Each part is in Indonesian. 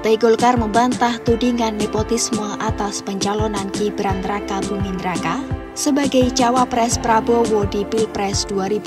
Partai Golkar membantah tudingan nepotisme atas pencalonan Gibran Rakabuming Raka sebagai cawapres Prabowo di Pilpres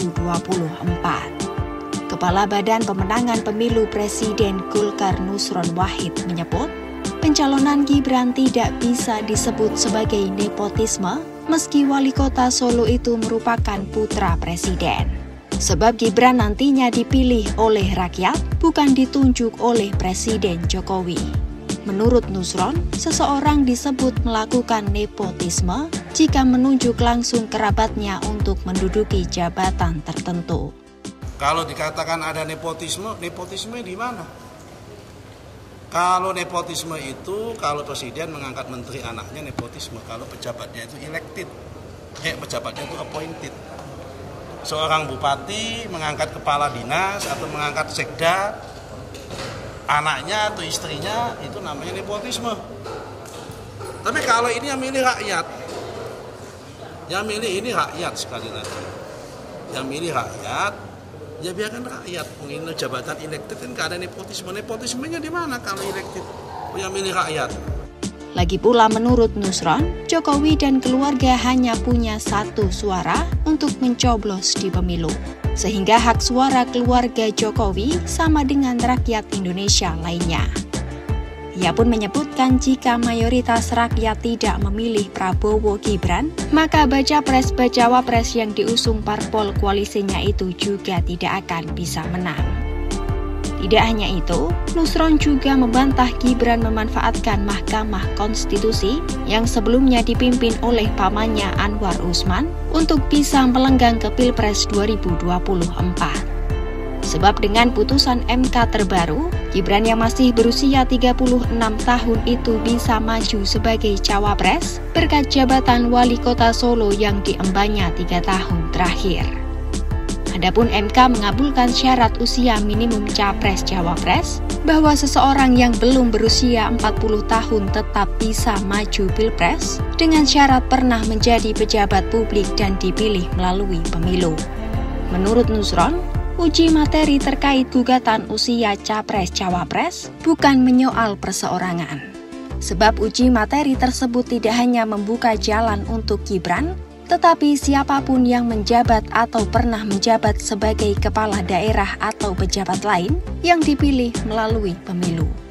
2024. Kepala Badan Pemenangan Pemilu Presiden Golkar Nusron Wahid menyebut, pencalonan Gibran tidak bisa disebut sebagai nepotisme meski wali kota Solo itu merupakan putra presiden. Sebab Gibran nantinya dipilih oleh rakyat, bukan ditunjuk oleh Presiden Jokowi. Menurut Nusron, seseorang disebut melakukan nepotisme jika menunjuk langsung kerabatnya untuk menduduki jabatan tertentu. Kalau dikatakan ada nepotisme, nepotisme di mana? Kalau nepotisme itu, kalau presiden mengangkat menteri anaknya nepotisme. Kalau pejabatnya itu elected, pejabatnya itu appointed. Seorang bupati mengangkat kepala dinas atau mengangkat sekda, anaknya atau istrinya, itu namanya nepotisme. Tapi kalau ini yang milih rakyat, yang milih ini rakyat sekali lagi. Yang milih rakyat, ya biarkan rakyat. Mungkin jabatan elected kan gak ada nepotisme. Nepotismenya di mana kalau elected? Yang milih rakyat. Lagi pula menurut Nusron, Jokowi dan keluarga hanya punya satu suara untuk mencoblos di pemilu. Sehingga hak suara keluarga Jokowi sama dengan rakyat Indonesia lainnya. Ia pun menyebutkan jika mayoritas rakyat tidak memilih Prabowo Gibran, maka baca pres-bacawa pres yang diusung parpol koalisinya itu juga tidak akan bisa menang. Tidak hanya itu, Nusron juga membantah Gibran memanfaatkan Mahkamah Konstitusi yang sebelumnya dipimpin oleh pamannya Anwar Usman untuk bisa melenggang ke Pilpres 2024. Sebab dengan putusan MK terbaru, Gibran yang masih berusia 36 tahun itu bisa maju sebagai cawapres berkat jabatan wali kota Solo yang diembannya 3 tahun terakhir. Adapun MK mengabulkan syarat usia minimum capres-cawapres bahwa seseorang yang belum berusia 40 tahun tetap bisa maju Pilpres dengan syarat pernah menjadi pejabat publik dan dipilih melalui pemilu. Menurut Nusron, uji materi terkait gugatan usia capres-cawapres bukan menyoal perseorangan. Sebab uji materi tersebut tidak hanya membuka jalan untuk Gibran, tetapi siapapun yang menjabat atau pernah menjabat sebagai kepala daerah atau pejabat lain yang dipilih melalui pemilu.